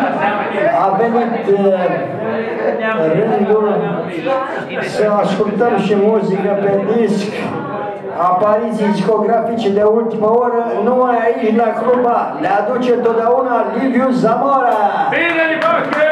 a venit rândul să ascultăm și muzică pe disc, apariții discografice de ultimă oră, numai aici la Cluba. Le aduce întotdeauna Liviu Zamora. Bine, Libache!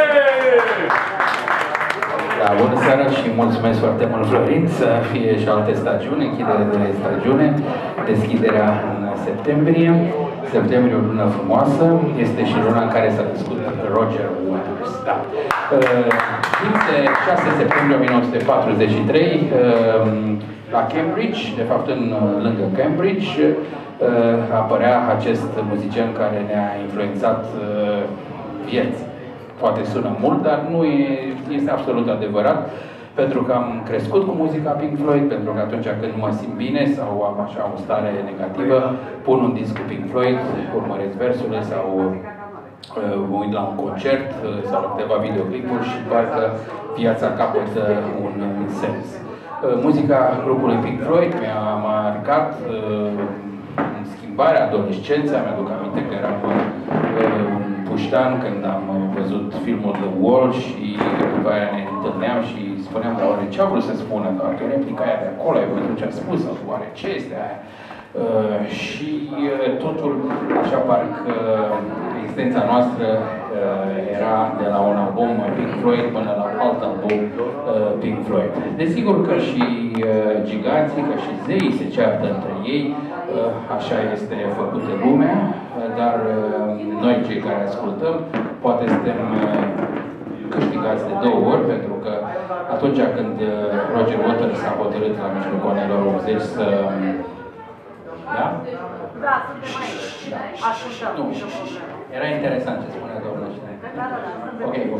Da, bună seara și mulțumesc foarte mult, Florin, să fie și alte stagiuni, închidere de stagiune, deschiderea în septembrie. Septembrie, o lună frumoasă, este și luna în care s-a născut Roger Waters. Da. Timp de 6 septembrie 1943, la Cambridge, de fapt lângă Cambridge, apărea acest muzician care ne-a influențat vieți. Poate sună mult, dar nu este absolut adevărat, pentru că am crescut cu muzica Pink Floyd, pentru că atunci când mă simt bine sau am așa o stare negativă, pun un disc cu Pink Floyd, urmăresc versurile sau mă uit la un concert sau la câteva videoclipuri și parcă viața capătă un sens. Muzica grupului Pink Floyd mi-a marcat în schimbarea adolescenței. Mi-aduc aminte că eram un puștan când am văzut filmul The Wall și după aia ne întâlneam și spuneam, dar oare ce a vrut să spună? Dar replica aia de acolo, ai văzut ce a spus? Sau oare ce este aia? Și totul, așa parcă existența noastră era de la un album Pink Floyd până la alt album Pink Floyd. Desigur că și giganții, că și zeii se ceartă între ei, așa este făcută lumea, dar noi cei care ascultăm, poate suntem câștigați de 2 ori, pentru că atunci când Roger Waters s-a hotărât la mijlocul anilor 80 să... Da? Da, așa. Era interesant ce spunea doamna Știne. Ok, bun.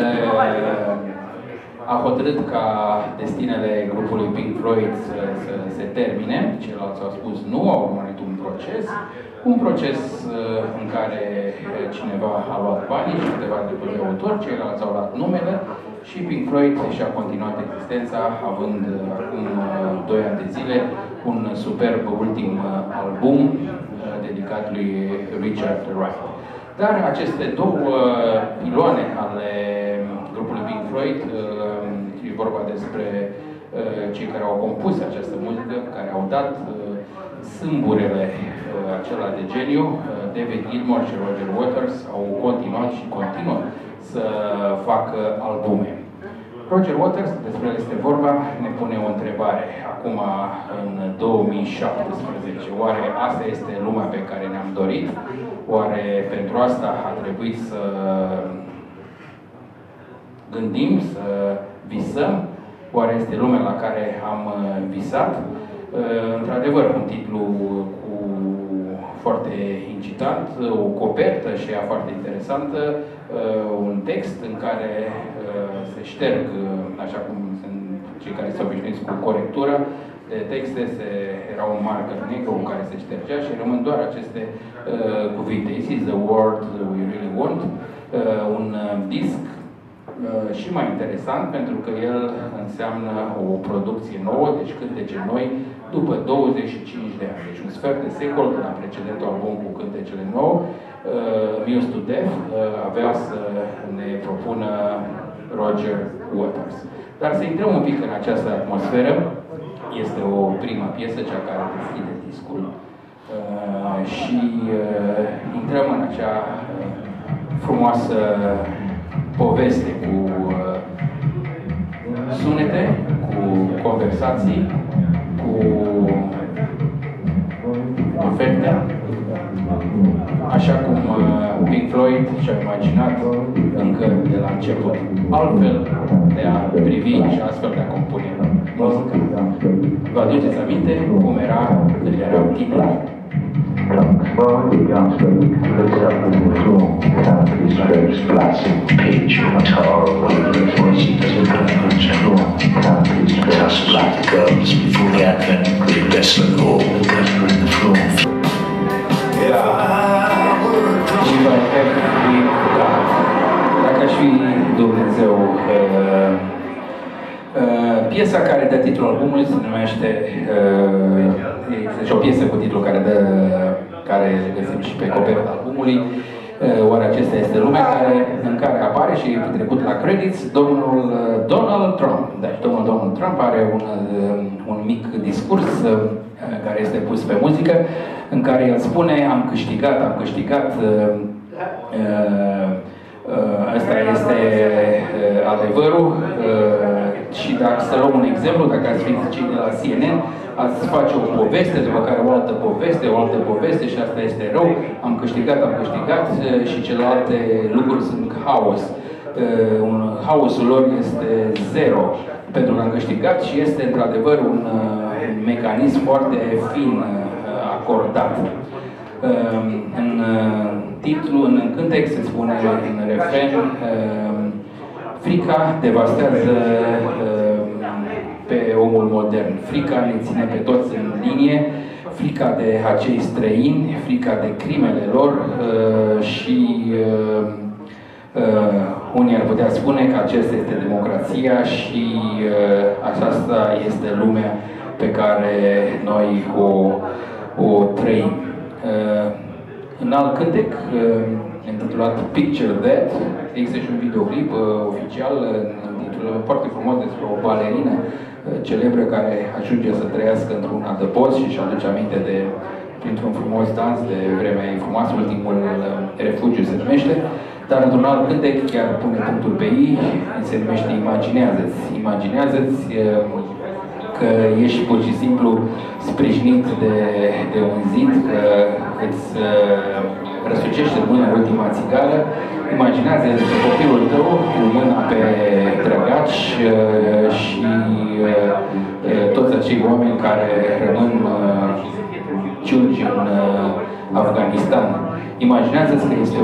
A hotărât ca destinele grupului Pink Floyd să se termine. Ceilalți au spus nu, au urmărit un proces în care cineva a luat banii și câteva de autori, ceilalți au luat numele și Pink Floyd și-a continuat existența, având acum 2 ani de zile un superb ultim album dedicat lui Richard Wright. Dar aceste 2 piloane ale grupului Pink Floyd, e vorba despre cei care au compus această muzică, care au dat sâmburele acela de geniu, David Gilmour și Roger Waters, au continuat și continuă să facă albume. Roger Waters, despre el este vorba, ne pune o întrebare acum în 2017. Oare asta este lumea pe care ne-am dorit? Oare pentru asta a trebuit să gândim, să visăm? Oare este lumea la care am visat? Într-adevăr, un titlu foarte incitant, o copertă și ea foarte interesantă, un text în care se șterg, așa cum sunt cei care se obișnuiți cu corectură de texte, era un marker negru care se ștergea și rămân doar aceste cuvinte. This is the world we really want. Un disc și mai interesant pentru că el înseamnă o producție nouă, deci cântece noi, după 25 de ani. Deci un sfert de secol de la precedentul album cu cântecele nouă, Muse to Death avea să ne propună Roger Waters. Dar să intrăm un pic în această atmosferă. Este o prima piesă, cea care deschide discul. Și intrăm în acea frumoasă poveste cu sunete, cu conversații, cu oferte, așa cum Pink Floyd și-a imaginat încă de la început. Altfel de a privi și astfel de a compune muzica. Vă aduceți aminte cum era când erau tineri? Dacă aș fi Dumnezeu, piesa care dă titlul albumului se numește, este o piesă cu titlul care găsim și pe coperta albumului, Oare acesta este lumea în care apare și e trecut la credits domnul Donald Trump. Deci domnul Donald Trump are un mic discurs care este pus pe muzică, în care el spune: am câștigat, ăsta este adevărul. Și dacă să luăm un exemplu, dacă ați fi cei de la CNN, ați face o poveste, după care o altă poveste și asta este rău, am câștigat și celelalte lucruri sunt haos. Haosul lor este zero, pentru că am câștigat și este într-adevăr un mecanism foarte fin acordat. În titlu, în cântec se spune, în refren, frica devastează pe omul modern. Frica ne ține pe toți în linie, frica de acei străini, frica de crimele lor și unii ar putea spune că acesta este democrația și aceasta este lumea pe care noi o trăim. În alt cântec, intitulat Picture That, există și un videoclip oficial intitulat foarte frumos despre o balerină celebră care ajunge să trăiască într-un adăpost și își aduce aminte de, printr-un frumos dans de vremea frumoasă, ultimul refugiu se numește, dar într-un alt cântec chiar pune punctul pe ei, se numește Imaginează-ți. Imaginează-ți că ești pur și simplu sprijinit de un zid, că îți răsucește în mână ultima țigară. Imaginează-ți copilul tău cu mâna pe drăgaci și toți acei oameni care rămân ciulgi în Afganistan. Imaginează-ți că este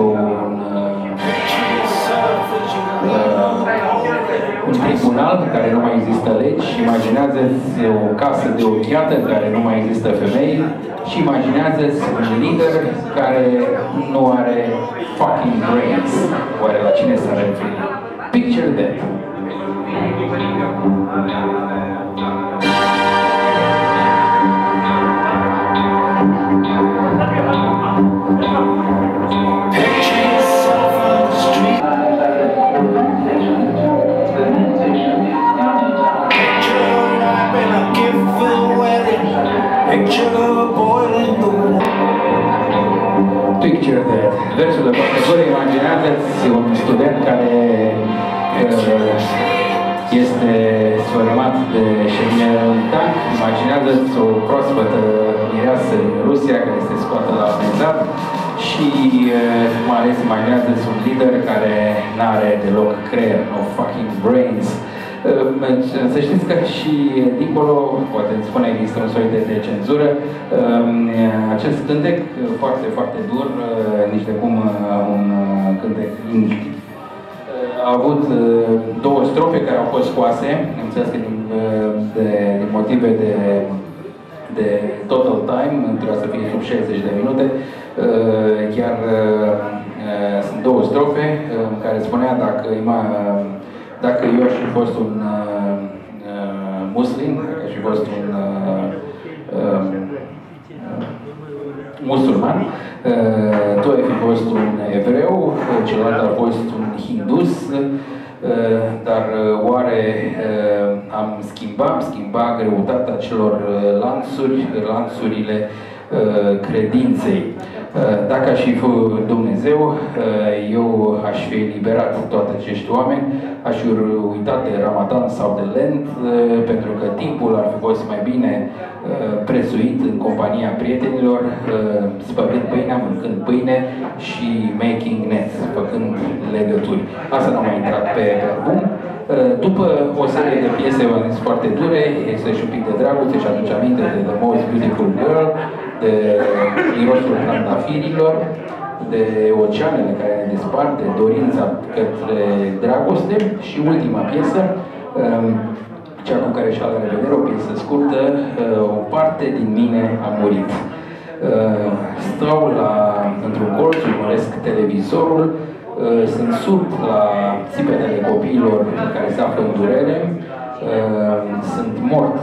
un tribunal în care nu mai există legi, imaginează-ți o casă de ochiată în care nu mai există femei și imaginează-ți un lider care nu are fucking brains. Oare la cine s-ar referi? Picture that. Picture that. Versul de profesor, imaginează-ți un student care este sfărâmat de șermie în tank, imaginează-ți o proaspătă mireasă din Rusia care este scoată la amenzat și mai ales imaginează-ți un lider care n-are deloc creier, no fucking brains. Să știți că și dincolo, poate îți spune, există un soi de cenzură. Acest cântec foarte, foarte dur, nici de cum un cântec indie. A avut două strofe care au fost scoase, am înțeles că din motive de total time, trebuia să fie sub 60 de minute, chiar sunt două strofe în care spunea dacă eu aș fi fost un muslim, dacă aș fi fost un musulman, tu ai fi fost un evreu, celălalt a fost un hindus, dar oare am schimbat greutatea celor lanțurile credinței. Dacă aș fi Dumnezeu, eu aș fi eliberat toate acești oameni, aș fi uitat de Ramadan sau de Lent, pentru că timpul ar fi fost mai bine prețuit în compania prietenilor, spălând pâinea, mâncând pâine și making nets, făcând legături. Asta nu a mai intrat pe album. După o serie de piese, v-am zis, foarte dure, este și un pic de dragoste și aduce aminte de The Most Beautiful Girl, de mirosul trandafirilor, de oceanele care ne despart, de dorința către dragoste și ultima piesă, cea cu care și-a la revedere, o piesă scurtă, o parte din mine a murit. Stau într-un colț, urmăresc televizorul, sunt surd la țipetele copiilor care se află în durere, sunt mort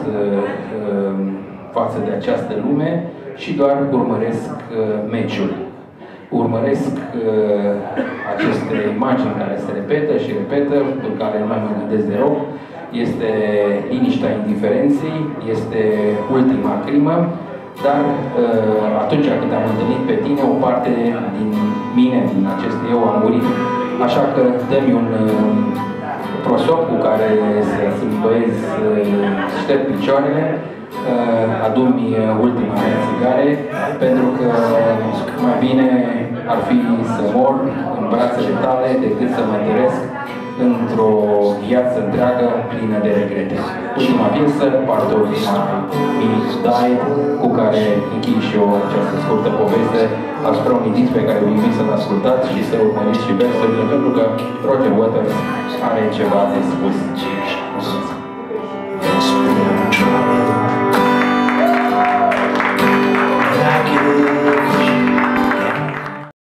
față de această lume și doar urmăresc meciul. urmăresc aceste imagini care se repetă și repetă, pe care nu mai mă gândesc deloc. Este liniștea indiferenței, este ultima crimă, dar atunci când am întâlnit pe tine, o parte din mine, din acest eu, a murit. Așa că dă-mi un prosop cu care să îmbăiez, șterg picioarele, adu-mi ultima mea țigare, pentru că mai bine ar fi să mor în brațele tale decât să mă întăresc într-o viață întreagă plină de regrete. Ultima piesă, Pardon Mi Died, cu care închei și eu această scurtă poveste asupra unui disc pe care vă invit să-l ascultați și să urmăriți și versurile, pentru că Roger Waters are ceva de spus. Mulțumesc!